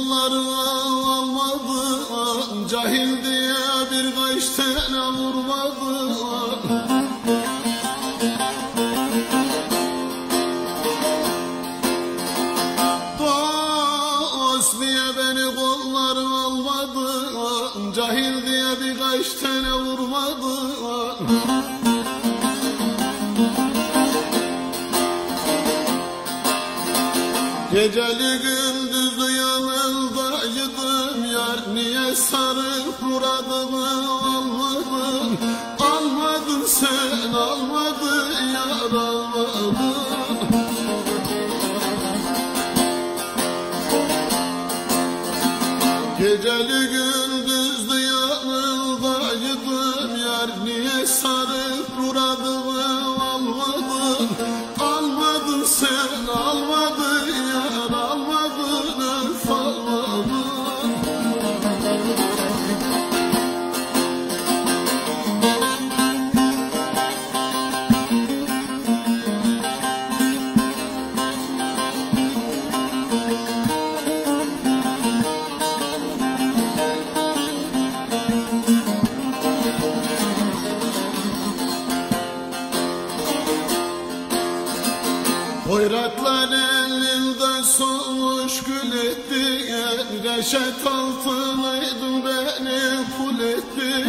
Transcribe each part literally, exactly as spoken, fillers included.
kollarına almadı, cahil diye birkaç tane vurmadı. Dost diye beni kollarına almadı, cahil diye birkaç tane vurmadı. Geceli gündüzü yanındaydım yar, niye sarıp muradımı almadın? Almadın sen, almadın yar, almadın. Geceli gündüzü yanındaydım yar, niye sarıp muradımı almadın? Almadın sen, almadın yar, almadın, öf almadın. Hoyratlar elinde solmuş gül etti, reşet altınaydı beni kul etti.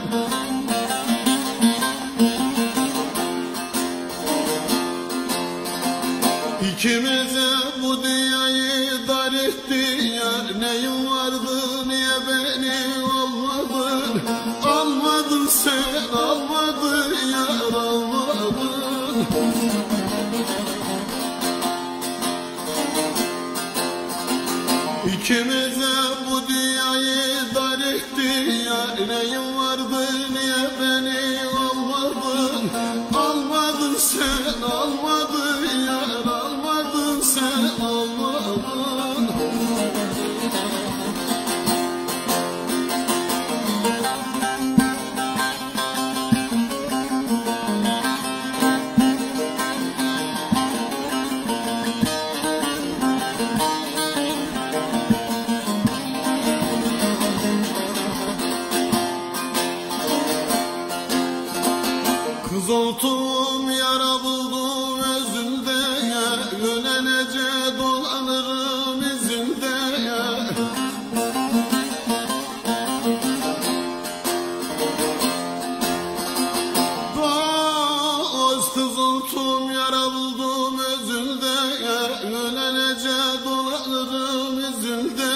İkimize bu dünyayı dar etti yar, neyin vardı niye beni almadın? Almadın sen, almadın yar, almadın. İkimize bu dünyayı dar etti yar, neyin vardı niye beni almadın? Almadın sen, almadın yar, almadın sen, almadın. Kız oldum yara buldum özünde, yönelece dolanırım izinde. Dost kız oldum yara buldum özünde, yönelece dolanırım izinde.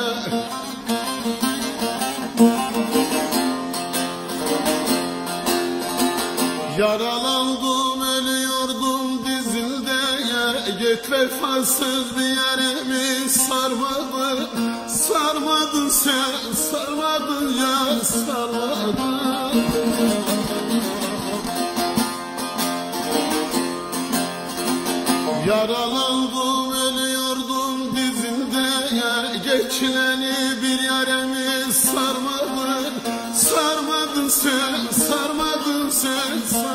Yaralandım, ölüyordum dizinde, git vefasız bir yerimi sarmadın. Sarmadın sen, sarmadın ya, sarmadın. Yaralandım, ölüyordum dizinde, geçileni bir yerimi sarmadın. Sarmadın sen, sarmadın sen, sarmadın.